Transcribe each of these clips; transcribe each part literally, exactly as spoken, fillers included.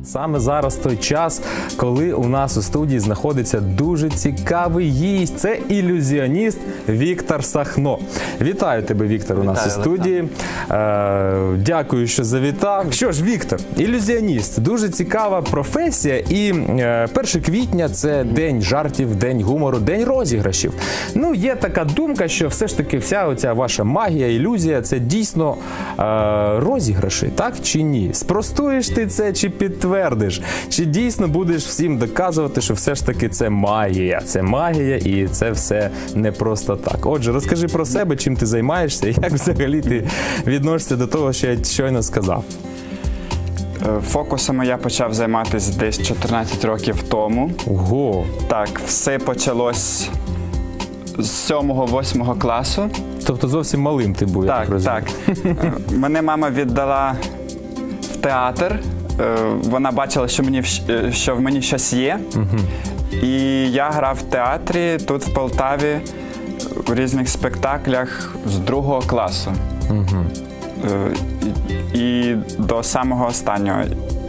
Саме зараз той час, коли у нас у студії знаходиться дуже цікавий гість. Це ілюзіоніст Віктор Сахно. Вітаю тебе, Віктор, у нас у студії. Е, дякую, що завітав. Що ж, Віктор, ілюзіоніст. Дуже цікава професія. І е, перше квітня – це день жартів, день гумору, день розіграшів. Ну, є така думка, що все ж таки вся оця ваша магія, ілюзія – це дійсно е, розіграші, так чи ні? Спростуєш ти це чи підтвердиш? Чи дійсно будеш всім доказувати, що все ж таки це магія? Це магія і це все не просто так. Отже, розкажи про себе, чим ти займаєшся, і як взагалі ти відносишся до того, що я щойно сказав. Фокусами я почав займатися десь чотирнадцять років тому. Ого! Так, все почалось з сьомого-восьмого класу. Тобто зовсім малим ти був, я так розумію. Так, так. Мене мама віддала в театр. Вона бачила, що, мені, що в мені щось є. Угу. І я грав в театрі тут, в Полтаві, в різних спектаклях з другого класу. Угу. І, і до самого останнього.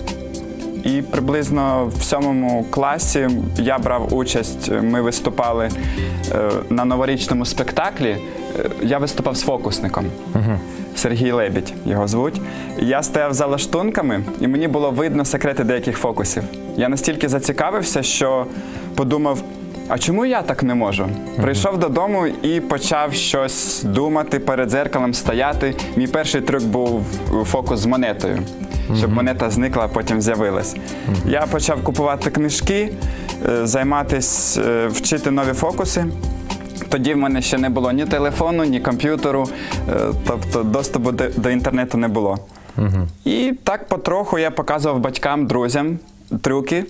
І приблизно в сьомому класі я брав участь, ми виступали на новорічному спектаклі. Я виступав з фокусником. Угу. Сергій Лебідь його звуть. Я стояв за лаштунками, і мені було видно секрети деяких фокусів. Я настільки зацікавився, що подумав, а чому я так не можу? Uh-huh. Прийшов додому і почав щось думати, перед дзеркалом стояти. Мій перший трюк був фокус з монетою, uh-huh. щоб монета зникла, а потім з'явилась. Uh-huh. Я почав купувати книжки, займатися, вчити нові фокуси. Тоді в мене ще не було ні телефону, ні комп'ютеру, тобто доступу до, до інтернету не було. Угу. І так потроху я показував батькам, друзям трюки.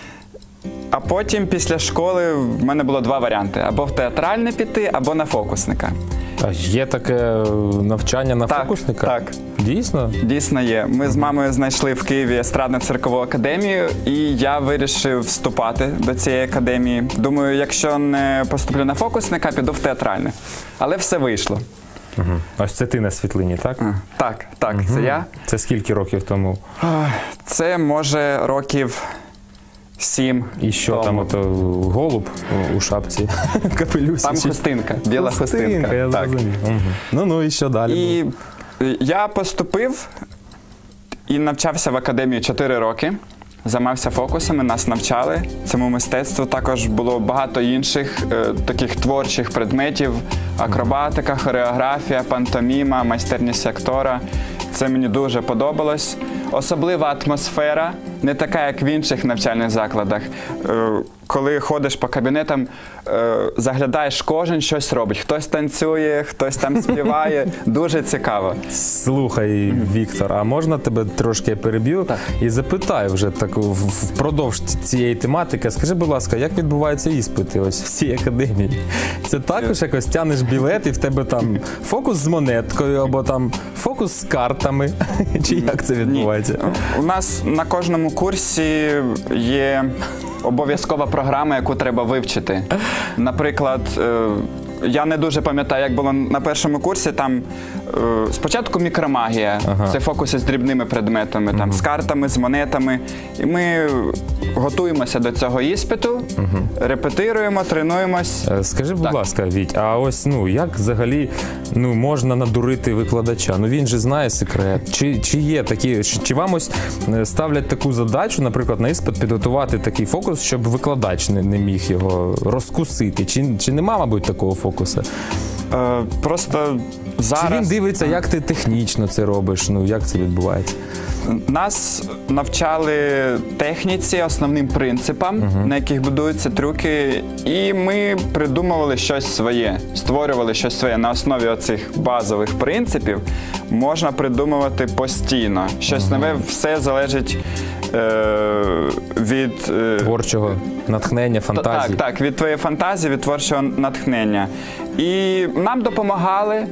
А потім після школи в мене було два варіанти. Або в театральне піти, або на фокусника. А є таке навчання на так, фокусника? Так. Дійсно? Дійсно є. Ми з мамою знайшли в Києві естрадно-циркову академію, і я вирішив вступати до цієї академії. Думаю, якщо не поступлю на фокусника, піду в театральне. Але все вийшло. Угу. Ось це ти на світлині, так? Так, так, угу. Це я. Це скільки років тому? Це, може, років сім. І що тому. Там, ото голуб у шапці, капелюсі? Там хустинка, біла хустинка. Хустинка, я зрозумів. Угу. Ну, ну і що далі і було? Я поступив і навчався в академії чотири роки. Займався фокусами, нас навчали цьому мистецтву. Також було багато інших е, таких творчих предметів. Акробатика, хореографія, пантоміма, майстерність актора. Це мені дуже подобалось. Особлива атмосфера, не така, як в інших навчальних закладах. Е, коли ходиш по кабінетам, е, заглядаєш, кожен щось робить. Хтось танцює, хтось там співає. Дуже цікаво. Слухай, Віктор, а можна тебе трошки переб'ю так. і запитаю вже так впродовж цієї тематики. Скажи, будь ласка, як відбуваються іспити ось в цій академії? Це також якось тянеш білет і в тебе там фокус з монеткою або там фокус з картами? Чи як це відбувається? Ні. У нас на кожному курсі є обов'язкова програма, яку треба вивчити. Наприклад, я не дуже пам'ятаю, як було на першому курсі, там спочатку мікромагія, ага. це фокуси з дрібними предметами, там, угу. з картами, з монетами. І ми готуємося до цього іспиту, угу. репетируємо, тренуємось. Скажи, будь так. ласка, Віть, а ось ну, як взагалі ну, можна надурити викладача? Ну він же знає секрет. Чи, чи є такі, чи вам ось ставлять таку задачу, наприклад, на іспит підготувати такий фокус, щоб викладач не, не міг його розкусити? Чи, чи нема, мабуть, такого фокусу? Е, просто зараз... Чи він дивиться, як ти технічно це робиш? Ну, як це відбувається? Нас навчали техніці, основним принципам, uh-huh. на яких будуються трюки, і ми придумували щось своє, створювали щось своє. На основі оцих базових принципів можна придумувати постійно. Щось uh-huh. нове, все залежить е- від... Е- творчого натхнення, фантазії. Так, так, від твоєї фантазії, від творчого натхнення. І нам допомагали,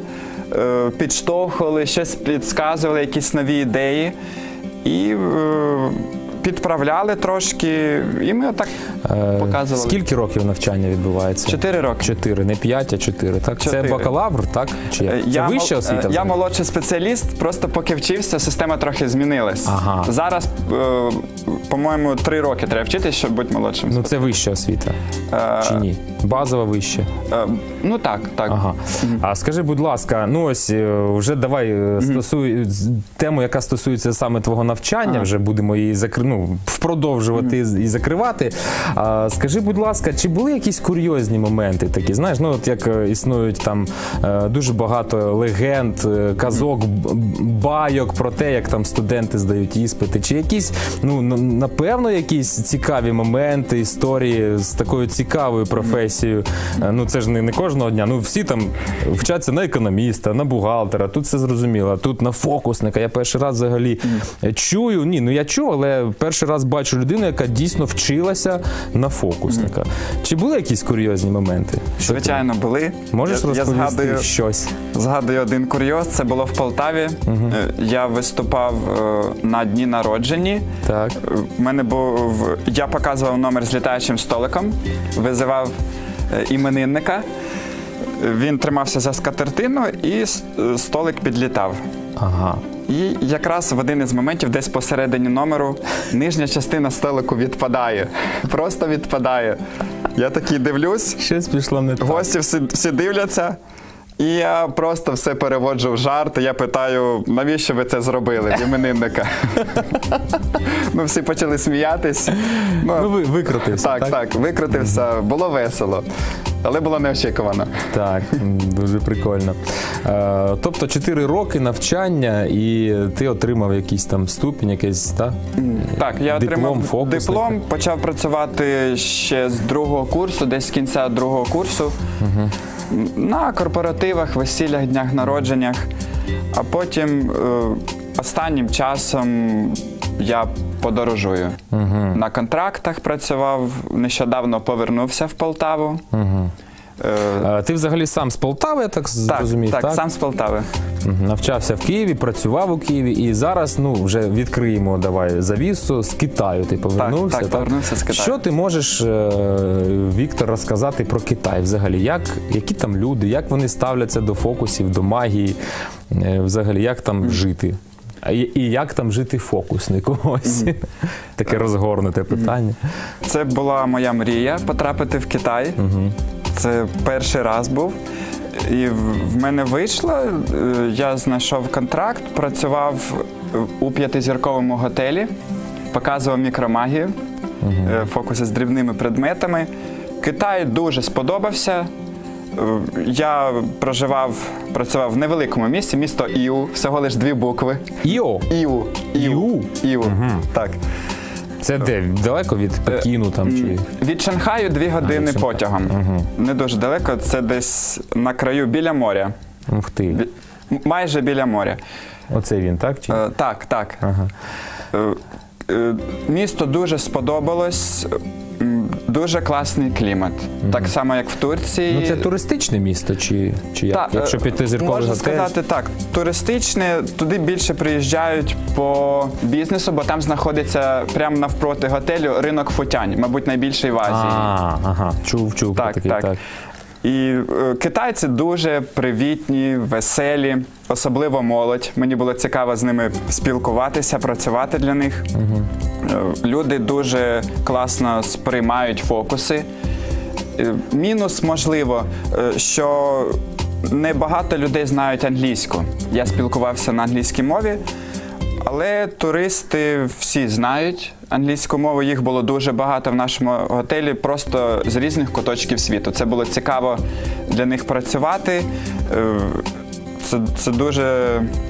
підштовхували, щось підказували, якісь нові ідеї. І підправляли трошки, і ми отак Е, показували. Скільки років навчання відбувається? Чотири роки. Чотири, не п'ять, а чотири, так? Чотири. Це бакалавр, так? Чи як? Це Я, вища мол- освіта? Я взагалі? молодший спеціаліст, просто поки вчився, система трохи змінилась. Ага. Зараз, е, по-моєму, три роки треба вчитися, щоб бути молодшим. Ну це вища освіта, Е, чи ні? Базова вища? е, ну так, так. Ага. А скажи, будь ласка, ну ось е, вже давай е, стосуй з- тему, яка стосується саме твого навчання, Ага. вже будемо її закр... ну, продовжувати і закривати. А, скажи, будь ласка, чи були якісь курйозні моменти такі? Знаєш, ну от як е, існують там е, дуже багато легенд, е, казок, б- байок про те, як там студенти здають іспити, чи якісь, ну н- напевно, якісь цікаві моменти, історії з такою цікавою професією. Е, Ну це ж не, не кожного дня. Ну всі там вчаться на економіста, на бухгалтера. Тут все зрозуміло. Тут на фокусника. Я перший раз взагалі чую. Ні, ну я чув, але перший раз бачу людину, яка дійсно вчилася на фокусника. Чи були якісь курйозні моменти? Що ти- Звичайно, були. Можеш я, я розповісти згадую, щось? згадую один курйоз. Це було в Полтаві. Е, Я виступав е, на дні народженні. Так. Е, В мене був, я показував номер з літаючим столиком, визивав е, іменинника. Він тримався за скатертину і с- е, столик підлітав. Ага. І якраз в один із моментів, десь посередині номеру, нижня частина столику відпадає. Просто відпадає. Я такий дивлюсь, Щось пішло не так. гості всі, всі дивляться, і я просто все переводжу в жарт. Я питаю, навіщо ви це зробили, в іменинника? Ну, всі почали сміятись. Ну, ви викрутився, Так, так? так, викрутився, було весело, але було неочікувано. Так, м, дуже прикольно. Е, тобто чотири роки навчання, і ти отримав якийсь там ступінь, якийсь, так? Так, я Диплом отримав фокусника. диплом, почав працювати ще з другого курсу, десь з кінця другого курсу, на корпоративах, весіллях, днях народженнях. А потім е, останнім часом я подорожую. На контрактах працював, нещодавно повернувся в Полтаву. Е, Е, Ти взагалі сам з Полтави, я так так, зрозумів, так? так, сам з Полтави. Мгм. Навчався в Києві, працював у Києві, і зараз, ну, вже відкриємо, давай, завісу, з Китаю ти повернувся. так, повернувся з Китаю. Що ти можеш, е, Віктор, розказати про Китай взагалі? Як, які там люди, як вони ставляться до фокусів, до магії, е, взагалі, як там жити? А І, і як там жити фокуснику? Ось. Таке розгорнуте питання. Це була моя мрія потрапити в Китай. Це перший раз був. І в в мене вийшло. Е, Я знайшов контракт, працював у п'ятизірковому готелі, показував мікромагію, е, фокуси з дрібними предметами. Китай дуже сподобався. Е, Я проживав, працював в невеликому місті, місто Іу, всього лиш дві букви. Іо, Іу. Іу. Іу. Так. це де? Далеко від Пекіну там чи? Від Шанхаю дві години від Шанхаю. потягом. Не дуже далеко, це десь на краю біля моря. Ух ти. Бі- м- Майже біля моря. Оце він, так? Чи? Е, так, так. Ага. Е, е, місто дуже сподобалось. м, Дуже класний клімат. Так само, як в Турції. Ну це туристичне місто, чи, чи як? Так, Якщо е, п'ятизірковий можна готель? сказати так. Туристичне, туди більше приїжджають по бізнесу, бо там знаходиться прямо навпроти готелю ринок Футянь, мабуть, найбільший в Азії. А, ага, чув, чув. про Так, такий, так. І е, китайці дуже привітні, веселі, особливо молодь. Мені було цікаво з ними спілкуватися, працювати для них. Е, люди дуже класно сприймають фокуси. Е, мінус, можливо, е, що небагато людей знають англійську. Я спілкувався на англійській мові, але туристи всі знають англійську мову. Їх було дуже багато в нашому готелі, просто з різних куточків світу. Це було цікаво для них працювати. Е, Це, це дуже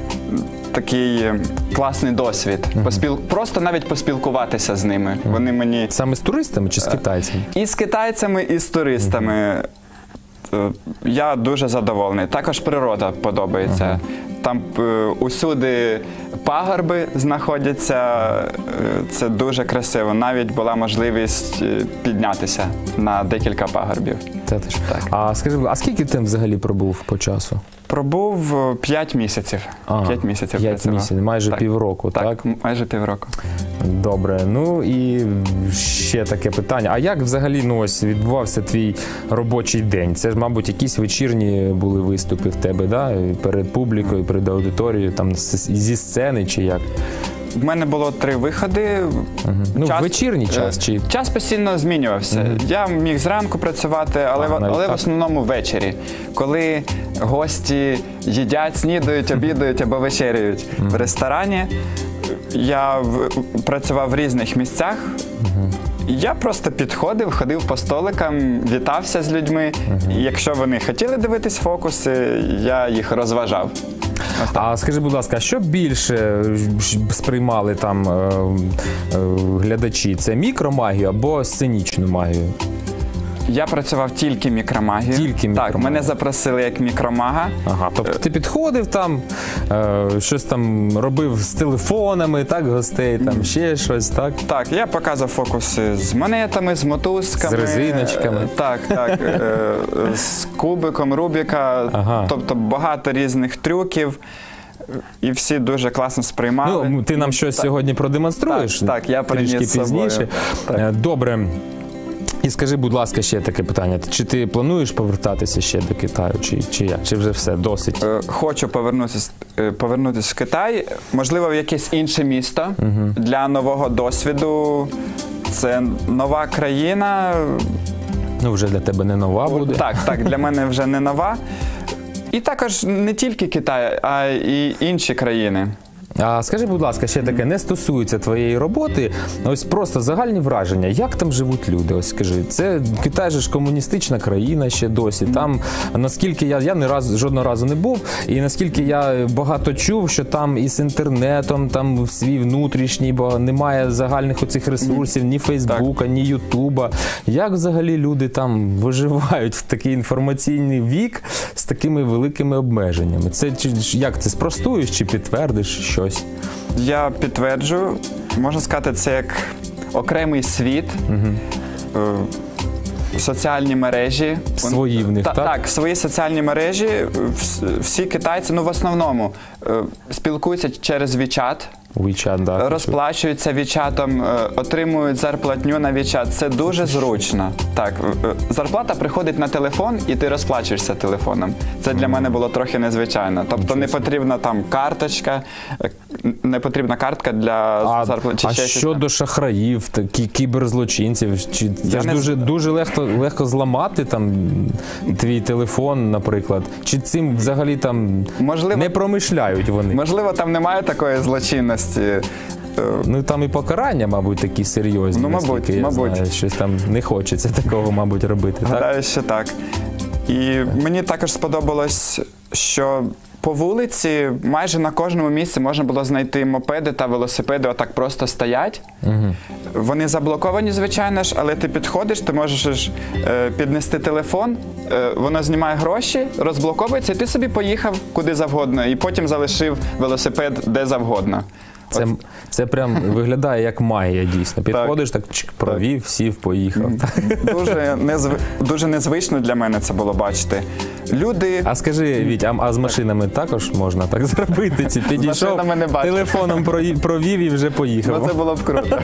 такий класний досвід. Поспіл... Просто навіть поспілкуватися з ними. Вони мені Саме з туристами чи з китайцями? і з китайцями, і з туристами. Е, Я дуже задоволений. Також природа подобається. Ага. Там е, усюди пагорби знаходяться, е, це дуже красиво. Навіть була можливість е, піднятися на декілька пагорбів. Це теж. Так. А скажи, а скільки ти взагалі пробув по часу? Пробув п'ять місяців. п'ять місяців п'ять місяців, майже так. півроку, так? Так, майже півроку. Добре. Ну і ще таке питання. А як взагалі, ну ось, відбувався твій робочий день? Це ж, мабуть, якісь вечірні були виступи в тебе, да? Перед публікою, перед аудиторією, там зі сцени чи як? В мене було три виходи. Угу. Ну, час, вечірній час? Чи... Час постійно змінювався. Угу. Я міг зранку працювати, але, а, але в основному ввечері, коли гості їдять, снідають, обідають або вечеряють угу. в ресторані. Я в... працював в різних місцях. Угу. Я просто підходив, ходив по столикам, вітався з людьми. Угу. І якщо вони хотіли дивитись фокуси, я їх розважав. А скажи, будь ласка, що більше сприймали там е, е, глядачі? Це мікромагію або сценічну магію? Я працював тільки мікромагію. Тільки мікромагію. Так, мене запросили як мікромага. Ага, тобто ти підходив там, е, щось там робив з телефонами, так, гостей, там ще щось, так? Так, я показував фокуси з монетами, з мотузками. З резиночками. Е, так, так, е, з кубиком Рубіка, ага. Тобто багато різних трюків. І всі дуже класно сприймали. Ну, ти нам щось так. сьогодні продемонструєш? Так, так, я приніс трішки пізніше. Так. Добре. І скажи, будь ласка, ще таке питання. Чи ти плануєш повертатися ще до Китаю, чи, чи як? Чи вже все, досить? Хочу повернутися, повернутися в Китай. Можливо, в якесь інше місто угу. для нового досвіду. Це нова країна. Ну, вже для тебе не нова буде. Так, так, для мене вже не нова. І також не тільки Китай, а й інші країни. А скажи, будь ласка, ще таке, не стосується твоєї роботи, ось просто загальні враження, як там живуть люди, ось скажи, це Китай же ж комуністична країна ще досі, там, наскільки я, я не раз, жодного разу не був, і наскільки я багато чув, що там із інтернетом, там свій внутрішній, бо немає загальних оцих ресурсів, ні Фейсбука, ні Ютуба, як взагалі люди там виживають в такий інформаційний вік з такими великими обмеженнями? Це, чи, як це, спростуєш чи підтвердиш, що? Я підтверджую, можна сказати, це як окремий світ, угу. соціальні мережі. Свої в них, Та, так? Так, свої соціальні мережі, всі китайці, ну в основному, спілкуються через WeChat. WeChat, да, розплачуються WeChat'ом, отримують зарплатню на WeChat. Це дуже зручно. Так, зарплата приходить на телефон, і ти розплачуєшся телефоном. Це для мене було трохи незвичайно. Тобто не потрібна там карточка, не потрібна картка для зарплати. А щодо шахраїв, такі кіберзлочинців, чи це ж дуже, дуже легко, легко зламати там твій телефон, наприклад? Чи цим взагалі там можливо, не промишляють вони? Можливо, там немає такої злочинності. Ну там і покарання, мабуть, такі серйозні. Ну, мабуть, я мабуть. Знаю, щось там не хочеться такого, мабуть, робити. Гадаю, так? що так. І мені також сподобалось, що по вулиці майже на кожному місці можна було знайти мопеди та велосипеди, отак просто стоять. Угу. Вони заблоковані, звичайно ж, але ти підходиш, ти можеш е, піднести телефон, е, воно знімає гроші, розблоковується, і ти собі поїхав куди завгодно, і потім залишив велосипед де завгодно. Це, це прям виглядає як магія, дійсно. Підходиш, так, так чик, провів, сів, поїхав. Дуже, незв... Дуже незвично для мене це було бачити. Люди... А скажи, Віть, а, а з машинами також можна так зробити? Чи підійшов, телефоном провів і вже поїхав? Ну, це було б круто.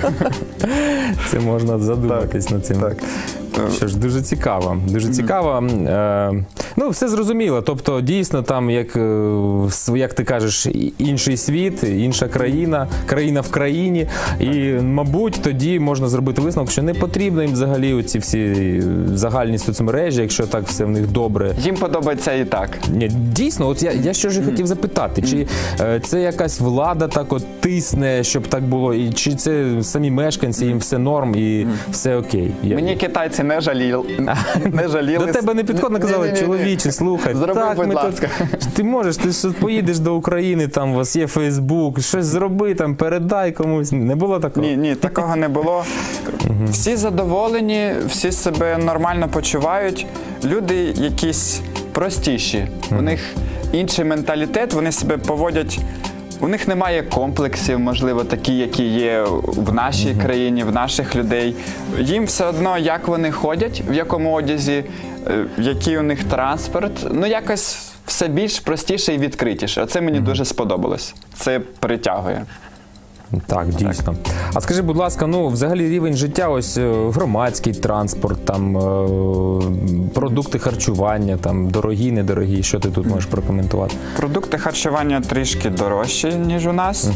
Це можна задуматись так, над цим. Так. Що ж, дуже цікаво. Дуже цікаво. Е, ну, все зрозуміло. Тобто, дійсно, там, як, як ти кажеш, інший світ, інша країна, країна в країні. І, мабуть, тоді можна зробити висновок, що не потрібно їм взагалі оці всі загальні соцмережі, якщо так все в них добре. Їм подобається і так. Ні, дійсно, от я, я що ж хотів запитати, чи е, це якась влада так от тисне, щоб так було, і чи це самі мешканці, їм все норм і все окей? Мені китайці не жаліли. Не жаліли. До тебе не підходили, казали, Ні-ні-ні. чоловіче, слухай. Зроби, так, будь ми ласка. Тут... Ти можеш, ти ж поїдеш до України, там у вас є Фейсбук, щось зроби, там, передай комусь. Не було такого? Ні, ні, такого не було. Всі задоволені, всі себе нормально почувають. Люди якісь простіші. У них інший менталітет, вони себе поводять. У них немає комплексів, можливо, такі, які є в нашій країні, в наших людей. Їм все одно, як вони ходять, в якому одязі, е, який у них транспорт. Ну, якось все більш простіше і відкритіше. Оце мені дуже сподобалось. Це притягує. Так, дійсно. А скажи, будь ласка, ну, взагалі рівень життя, ось е, громадський транспорт, там, е, продукти харчування, там, дорогі, недорогі, що ти тут можеш прокоментувати? Продукти харчування трішки дорожчі, ніж у нас.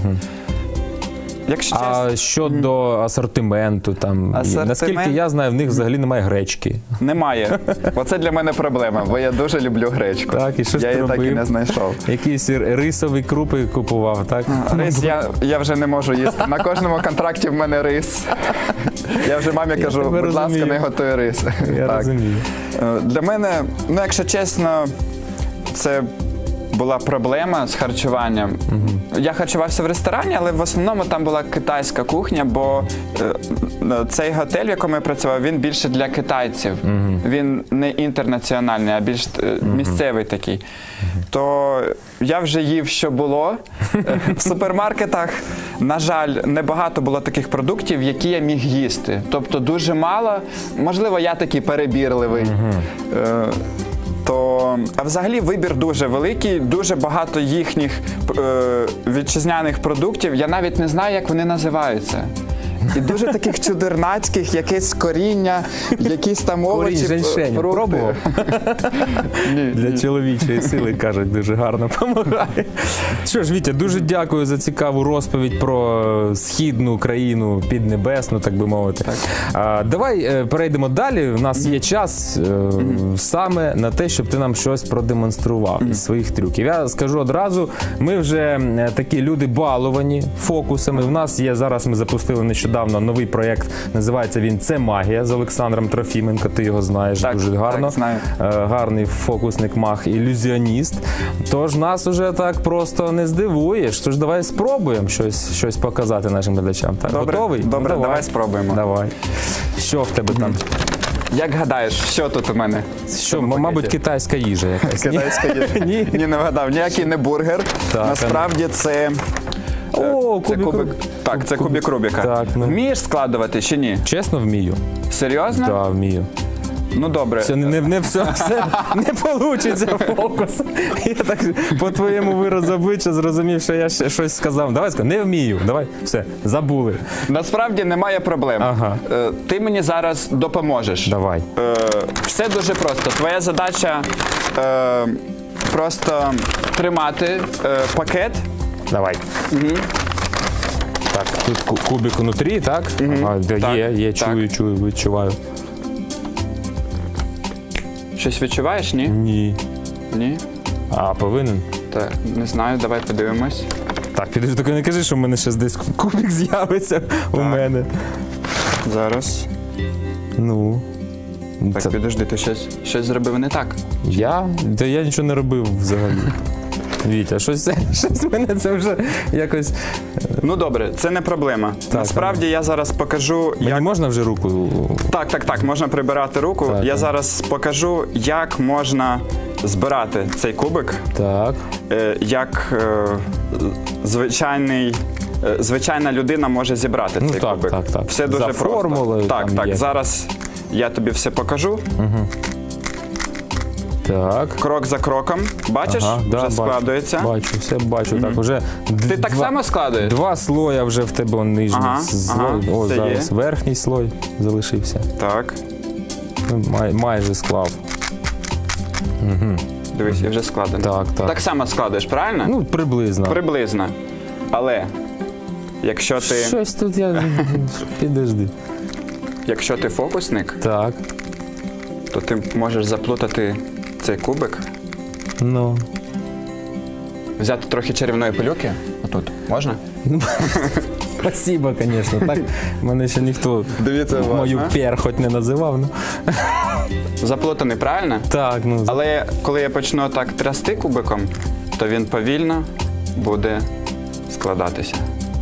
Якщо чесно, А щодо асортименту, там, Асортимент? наскільки я знаю, в них взагалі немає гречки. немає. Оце для мене проблема, бо я дуже люблю гречку. Так, і що ж я ти її так і робив? не знайшов. Якісь рисові крупи купував, так? Рис я, я вже не можу їсти. На кожному контракті в мене рис. Я вже мамі Я кажу, тебе будь ласка, розумію. не готуй рис. Я Так. розумію. Е, Для мене, ну якщо чесно, це була проблема з харчуванням. Я харчувався в ресторані, але в основному там була китайська кухня, бо е, цей готель, в якому я працював, він більше для китайців. Він не інтернаціональний, а більш е, місцевий такий. То я вже їв, що було. В супермаркетах, на жаль, небагато було таких продуктів, які я міг їсти. Тобто дуже мало. Можливо, я такий перебірливий. Е, То, а взагалі вибір дуже великий, дуже багато їхніх е, вітчизняних продуктів. Я навіть не знаю, як вони називаються. І дуже таких чудернацьких, якесь коріння, якісь там овочі, Корінь женьшеню. фрукти. Пробував? Ні, Для ні. чоловічої сили, кажуть, дуже гарно допомагає. Що ж, Вітя, дуже дякую за цікаву розповідь про східну країну піднебесну, так би мовити. А, давай е, перейдемо далі. У нас є час е, саме на те, щоб ти нам щось продемонстрував із своїх трюків. Я скажу одразу, ми вже е, такі люди баловані фокусами. У нас є, зараз ми запустили нещодавно новий проєкт, називається він «Це магія» з Олександром Трофіменко, ти його знаєш Так, дуже гарно. так, знаю. Е, гарний фокусник, маг, ілюзіоніст. Тож нас уже так просто не здивуєш. Тож давай спробуємо щось, щось показати нашим глядачам. Так, Добре, готовий? добре, Ну, давай спробуємо. Давай. Що в тебе там? Як гадаєш, що тут у мене? Що, в м- пакеті? мабуть, китайська їжа якась. ні? Китайська їжа. Ні. Ні, не вгадав. Ніякий не бургер. Так, Насправді це... О, Це кубик, кубик. Руб- Так, це кубик Рубіка. Так, ну. Вмієш складувати чи ні? Чесно, вмію. Серйозно? Так, вмію. Ну добре. Все, не, не, все, все не получиться фокус. Я так по твоєму виразу обличчя зрозумів, що я ще щось сказав. Давай скажи, не вмію. Давай, все, забули. Насправді немає проблем. Ага. Е, Ти мені зараз допоможеш. Давай. Е, Все дуже просто. Твоя задача е, просто тримати е, пакет. Давай. Так, тут ку- кубик внутрі, так? Ага, де Так, є, є, так. чую, чую, відчуваю. Щось відчуваєш, ні? Ні. Ні? А, повинен? Так, не знаю, давай подивимось. Так, підеш, тільки не кажи, що в мене ще десь кубик з'явиться у мене. Зараз. Ну. Так, Це- підожди, ти щось, щось зробив не так. Я? Та я нічого не робив взагалі. Вітя, щось, щось мене це вже якось. Ну добре, це не проблема. Насправді я зараз покажу, Мені як. можна вже руку? Так, так, так, можна прибирати руку. Так, я так. зараз покажу, як можна збирати цей кубик, Так. е, як е, звичайний. е, Звичайна людина може зібрати Ну, цей так, кубик. так, так. Все дуже За просто. формулою Так, там так. є. Зараз я тобі все покажу. Так. Крок за кроком. Бачиш? Ага, да, вже бачу. складується. Бачу, все бачу. Так, уже Ти так само складуєш? Два слоя вже в тебе он, нижній Ага, слой. ага, О, це зараз є. верхній слой залишився. Так. Ну, май, майже склав. Дивись, я вже складений. Так, так. Так само складуєш, правильно? Ну, приблизно. Приблизно. Але якщо ти, Щось тут я. Підожди. якщо ти фокусник, Так. то ти можеш заплутати цей кубик, Ну. взяти трохи чарівної пилюки. Отут. Можна? Спасибо, звісно. Так, мене ще ніхто Дивіться уважно. мою перхоть не називав. Ну. Заплутаний, правильно? Так, ну. Але коли я почну так трясти кубиком, то він повільно буде складатися.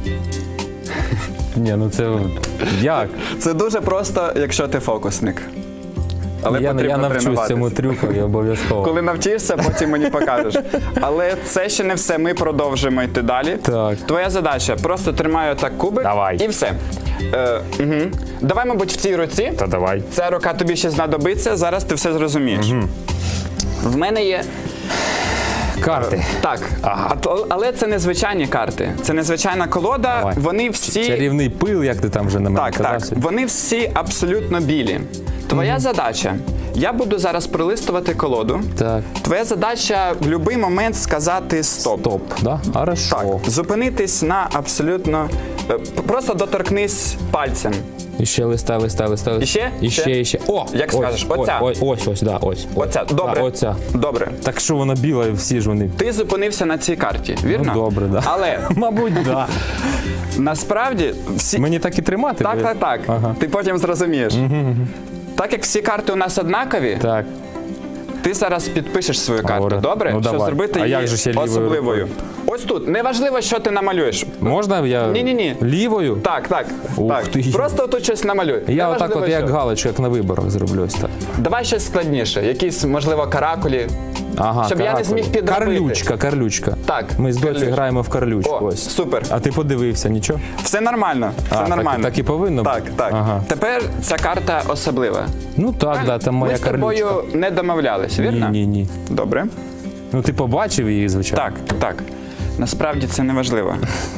Ні, ну це як? Це дуже просто, якщо ти фокусник. Але я, потрібно я навчусь тренуватися. цьому трюку обов'язково. Коли навчишся, потім мені покажеш. Але це ще не все, ми продовжимо йти далі. Так. Твоя задача, просто тримаю так кубик Давай. і все. Е, угу. Давай, мабуть, в цій руці. Та давай. Ця рука тобі ще знадобиться, зараз ти все зрозумієш. Угу. В мене є... Карти. Так, Ага. а- але це не звичайні карти. Це незвичайна колода, Давай. вони всі... Чарівний пил, як ти там вже на мене Так, казав. так. сьогодні. Вони всі абсолютно білі. Твоя задача. Я буду зараз пролистувати колоду. Так. Твоя задача в будь-який момент сказати стоп. Стоп, да? Хорошо. Так, зупинитись на абсолютно. е, Просто доторкнись пальцем. І ще листай, листай, листай. І ще? І ще, Ще? і ще. О! Як ось, скажеш? Оця? Ось, ось, ось, да, ось. Оця. Добре. Да, оця. Добре. Так що вона біла, і всі ж вони. Ти зупинився на цій карті, вірно? Ну, добре, да. Але Мабуть, да. насправді всі. Мені так і тримати? Так, бо я- так, так. Ага. Ти потім зрозумієш. Так як всі карти у нас однакові, Так. ти зараз підпишеш свою карту, Добре. добре? Ну, Щоб давай. зробити А її як же ще лівою особливою. рукою? Ось тут. Неважливо, що ти намалюєш. Можна я Ні-ні-ні. лівою? Так, так. Ух так. ти. Просто тут щось намалюй. Я Неважливо, отак от, що. як галочку, як на виборах зроблю ось так. Давай щось складніше. Якісь, можливо, каракулі. Ага, Щоб я не каракулі. зміг підробити. Карлючка, карлючка. Так, Ми з доцею карлючка. граємо в карлючку. О, Ось. супер. А ти подивився, нічого? Все нормально. Все А, так- нормально. так і повинно Так, бути? так. Ага. Тепер ця карта особлива. Ну так, да, там моя Ми з тобою карлючка. не домовлялись, вірно? Ні, ні, ні. Добре. Ну ти побачив її, звичайно. Так, так. Насправді це не важливо.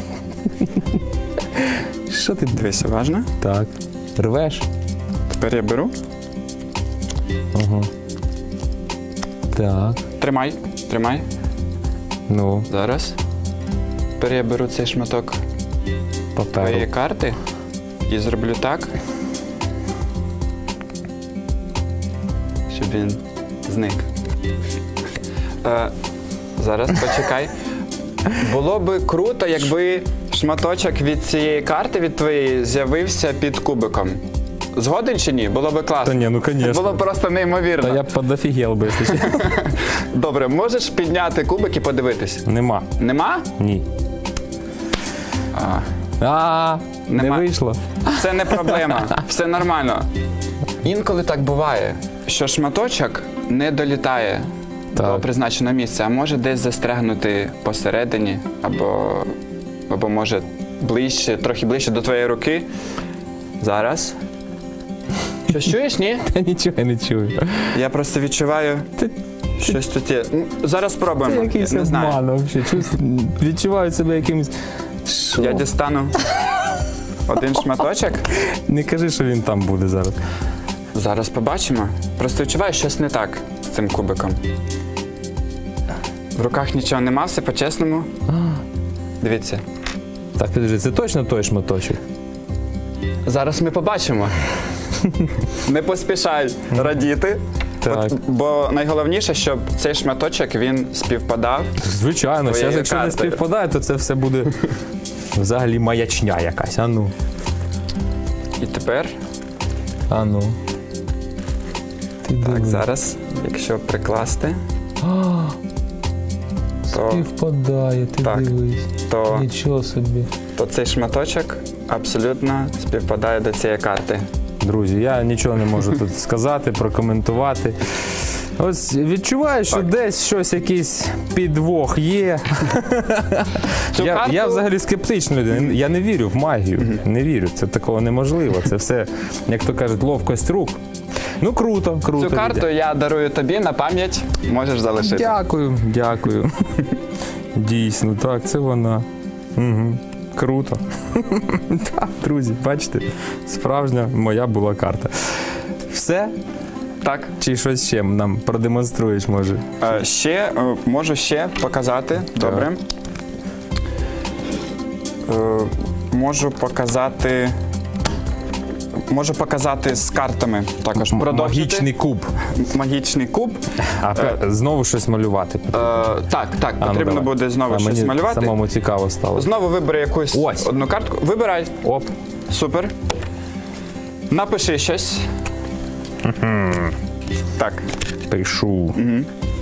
Що ти? Дивись уважно. Так. Рвеш? Тепер я беру. Ага. Так. Тримай, тримай. Ну, Зараз. Тепер я беру цей шматок паперу. твоєї карти і зроблю так, щоб він зник. Е, зараз почекай. Було би круто, якби шматочок від цієї карти, від твоєї, з'явився під кубиком. Згоден чи ні? Було би класно. Та ні, ну звісно. Було б просто неймовірно. Та я б подофігел би, якщо чесно. Добре, можеш підняти кубик і подивитись? Нема. Нема? Ні. А, А, не Нема. вийшло. це не проблема, все нормально. Інколи так буває, що шматочок не долітає до Так. призначеного місця, а може десь застрягнути посередині, або, або може ближче, трохи ближче до твоєї руки. Зараз. Що чуєш, ні? Я нічого я не чую. Я просто відчуваю, Ти, щось тут є. Ну, зараз ти спробуємо. якийсь Не знаю. обман взагалі. Чувствую, відчуваю себе якимось. Що? Я дістану один шматочок. Не кажи, що він там буде зараз. Зараз побачимо. Просто відчуваю, щось не так з цим кубиком. В руках нічого нема, все по-чесному. Дивіться. Так, підожди, це точно той шматочок? Зараз ми побачимо. Не поспішай радіти. Так. От, бо найголовніше, щоб цей шматочок він співпадав. Звичайно, Твоєю зараз якщо не картою. співпадає, то це все буде взагалі маячня якась. А ну. І тепер, А ну. Ти так, диви. зараз, якщо прикласти, А, то, співпадає, ти Так. дивись. то, Нічого собі. то цей шматочок абсолютно співпадає до цієї карти. Друзі, я нічого не можу тут сказати, прокоментувати. Ось відчуваю, що Так. десь щось, якийсь підвох є. Цю Я, карту- я взагалі скептична людина. Я не вірю в магію. Не вірю. Це такого неможливо. Це все, як то кажуть, ловкость рук. Ну круто, круто. Цю карту Відя. я дарую тобі на пам'ять, можеш залишити. Дякую, дякую. Дійсно, так, це вона. Угу. Круто. Так, друзі, бачите, справжня моя була карта. Все? Так. Чи щось ще нам продемонструєш, може? Е, Ще е, можу ще показати. Добре. Е, Можу показати можу показати з картами також. Продовжити. Магічний куб. Магічний куб. А е, знову щось малювати. Е, так, так, А, ну, потрібно давай. буде знову А щось мені малювати. самому цікаво стало. Знову вибери якусь Ось. одну картку. Вибирай. Оп. Супер. Напиши щось. Так. Пишу. Угу.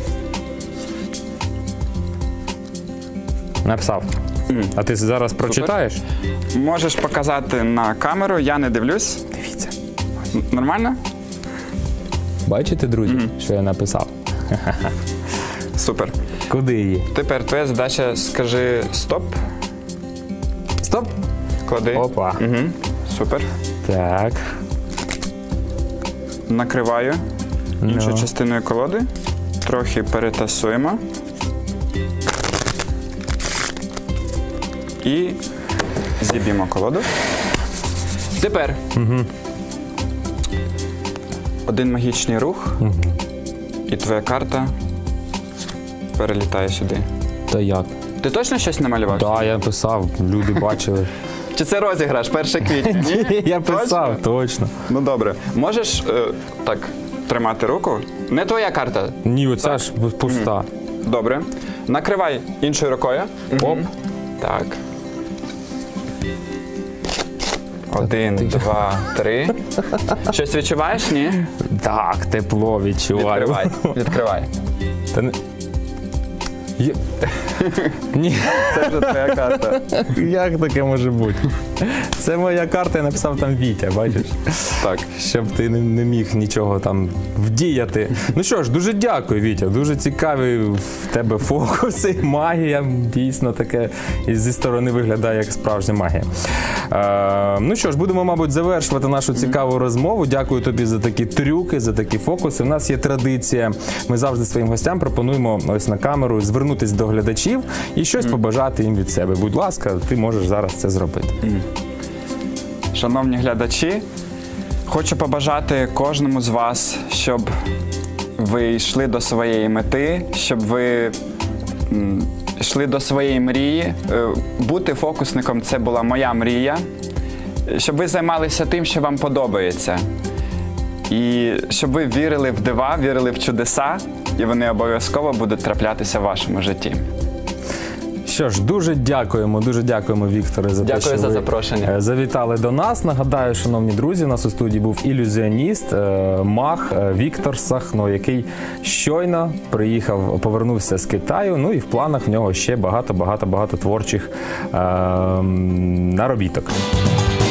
Написав. Угу. А ти зараз прочитаєш? Можеш показати на камеру, я не дивлюсь. Дивіться. Н- Нормально? Бачите, друзі, що я написав? Супер. Куди її? Тепер твоя задача, скажи стоп. Стоп. Клади. Опа. Угу. Супер. Так. Накриваю іншою Ну. частиною колоди. Трохи перетасуємо. І зіб'ємо колоду. Тепер угу. один магічний рух, угу. і твоя карта перелітає сюди. Та як? Ти точно щось намалював? Так, да, я писав, люди бачили. Чи це розіграш перше квітня? Ні? Я писав, точно? точно. Ну добре. Можеш е, так тримати руку? Не твоя карта. Ні, оця ж пуста. Добре. Накривай іншою рукою. Оп. Так. Один, два, три. Щось відчуваєш, ні? Так, тепло відчуваю. Відкривай. Відкривай. Та не... Є... Ні. Це вже твоя карта. Як таке може бути? Це моя карта, я написав там Вітя, бачиш? Так. Щоб ти не, не міг нічого там вдіяти. Ну що ж, дуже дякую, Вітя. Дуже цікаві в тебе фокуси, магія. Дійсно таке і зі сторони виглядає як справжня магія. Е, ну що ж, будемо, мабуть, завершувати нашу цікаву розмову. Дякую тобі за такі трюки, за такі фокуси. У нас є традиція. Ми завжди своїм гостям пропонуємо ось на камеру звернутися до глядачів і щось mm. побажати їм від себе. Будь ласка, ти можеш зараз це зробити. Mm. Шановні глядачі, хочу побажати кожному з вас, щоб ви йшли до своєї мети, щоб ви м, йшли до своєї мрії. Е, Бути фокусником – це була моя мрія. Щоб ви займалися тим, що вам подобається. І щоб ви вірили в дива, вірили в чудеса, і вони обов'язково будуть траплятися в вашому житті. Що ж, дуже дякуємо, дуже дякуємо, Вікторе, за Дякую те, що за ви запрошення. завітали до нас. Нагадаю, шановні друзі, у нас у студії був ілюзіоніст, маг Віктор Сахно, який щойно приїхав, повернувся з Китаю, ну і в планах в нього ще багато-багато-багато творчих е- наробіток.